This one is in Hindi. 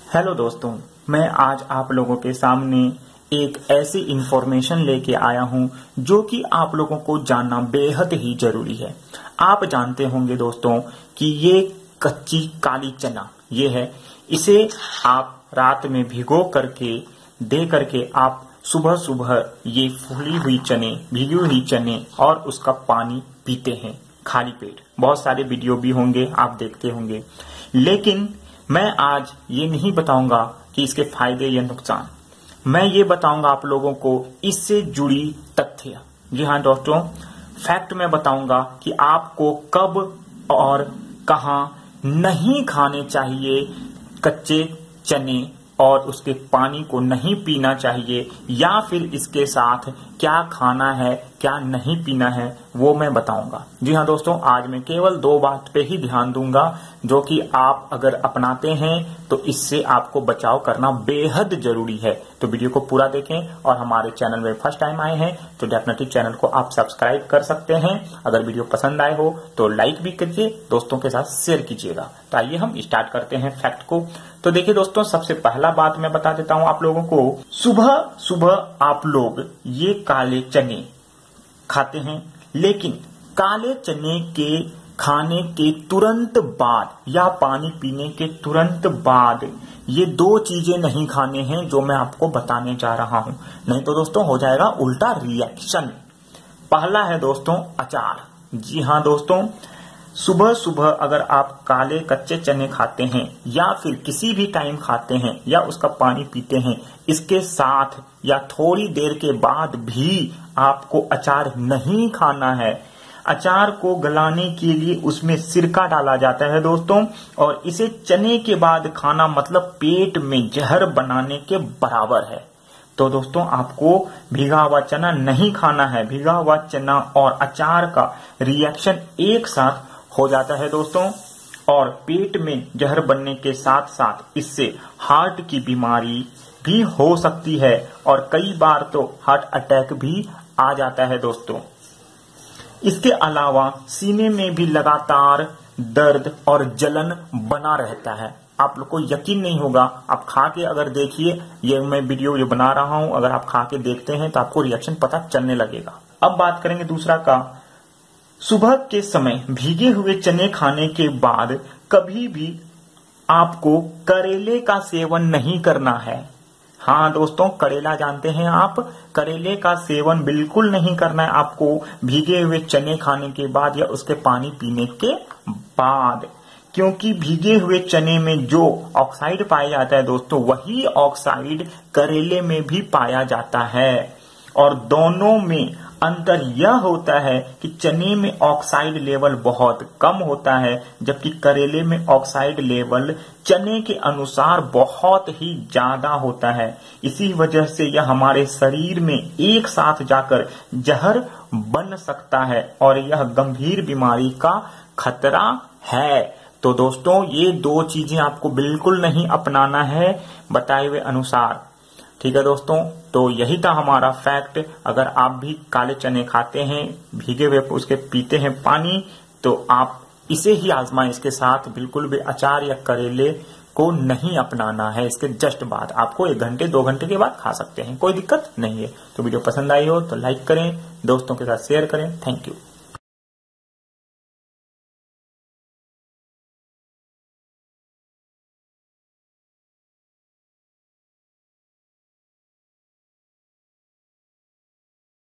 हेलो दोस्तों, मैं आज आप लोगों के सामने एक ऐसी इंफॉर्मेशन लेके आया हूं जो कि आप लोगों को जानना बेहद ही जरूरी है। आप जानते होंगे दोस्तों कि ये कच्ची काली चना ये है, इसे आप रात में भिगो करके दे करके आप सुबह सुबह ये फूली हुई चने, भिगी हुई चने और उसका पानी पीते हैं खाली पेट। बहुत सारे वीडियो भी होंगे, आप देखते होंगे, लेकिन मैं आज ये नहीं बताऊंगा कि इसके फायदे या नुकसान। मैं ये बताऊंगा आप लोगों को इससे जुड़ी तथ्य। जी हाँ दोस्तों, फैक्ट मैं बताऊंगा कि आपको कब और कहां नहीं खाने चाहिए कच्चे चने और उसके पानी को नहीं पीना चाहिए, या फिर इसके साथ क्या खाना है क्या नहीं पीना है वो मैं बताऊंगा। जी हाँ दोस्तों, आज मैं केवल 2 बात पे ही ध्यान दूंगा जो कि आप अगर अपनाते हैं तो इससे आपको बचाव करना बेहद जरूरी है। तो वीडियो को पूरा देखें और हमारे चैनल में फर्स्ट टाइम आए हैं तो डेफिनेटली चैनल को आप सब्सक्राइब कर सकते हैं। अगर वीडियो पसंद आए हो तो लाइक भी कीजिए, दोस्तों के साथ शेयर कीजिएगा। तो आइए हम स्टार्ट करते हैं फैक्ट को। तो देखिए दोस्तों, सबसे पहला बात मैं बता देता हूं आप लोगों को। सुबह सुबह आप लोग ये काले चने खाते हैं, लेकिन काले चने के खाने के तुरंत बाद या पानी पीने के तुरंत बाद ये 2 चीजें नहीं खाने हैं जो मैं आपको बताने जा रहा हूं, नहीं तो दोस्तों हो जाएगा उल्टा रिएक्शन। पहला है दोस्तों अचार। जी हाँ दोस्तों, सुबह सुबह अगर आप काले कच्चे चने खाते हैं या फिर किसी भी टाइम खाते हैं या उसका पानी पीते हैं, इसके साथ या थोड़ी देर के बाद भी आपको अचार नहीं खाना है। अचार को गलाने के लिए उसमें सिरका डाला जाता है दोस्तों, और इसे चने के बाद खाना मतलब पेट में जहर बनाने के बराबर है। तो दोस्तों आपको भीगा हुआ चना नहीं खाना है। भीगा हुआ चना और अचार का रिएक्शन एक साथ हो जाता है दोस्तों, और पेट में जहर बनने के साथ साथ इससे हार्ट की बीमारी भी हो सकती है और कई बार तो हार्ट अटैक भी आ जाता है दोस्तों। इसके अलावा सीने में भी लगातार दर्द और जलन बना रहता है। आप लोग को यकीन नहीं होगा, आप खा के अगर देखिए, ये मैं वीडियो जो बना रहा हूं, अगर आप खा के देखते हैं तो आपको रिएक्शन पता चलने लगेगा। अब बात करेंगे दूसरा का। सुबह के समय भीगे हुए चने खाने के बाद कभी भी आपको करेले का सेवन नहीं करना है। हाँ दोस्तों, करेला जानते हैं आप, करेले का सेवन बिल्कुल नहीं करना है आपको भीगे हुए चने खाने के बाद या उसके पानी पीने के बाद, क्योंकि भीगे हुए चने में जो ऑक्साइड पाया जाता है दोस्तों, वही ऑक्साइड करेले में भी पाया जाता है। और दोनों में अंतर यह होता है कि चने में ऑक्साइड लेवल बहुत कम होता है, जबकि करेले में ऑक्साइड लेवल चने के अनुसार बहुत ही ज्यादा होता है। इसी वजह से यह हमारे शरीर में एक साथ जाकर जहर बन सकता है और यह गंभीर बीमारी का खतरा है। तो दोस्तों ये 2 चीजें आपको बिल्कुल नहीं अपनाना है बताए हुए अनुसार। ठीक है दोस्तों, तो यही था हमारा फैक्ट। अगर आप भी काले चने खाते हैं, भीगे हुए उसके पीते हैं पानी, तो आप इसे ही आजमाएं। इसके साथ बिल्कुल भी अचार या करेले को नहीं अपनाना है। इसके जस्ट बाद आपको 1 घंटे 2 घंटे के बाद खा सकते हैं, कोई दिक्कत नहीं है। तो वीडियो पसंद आई हो तो लाइक करें, दोस्तों के साथ शेयर करें। Thank you.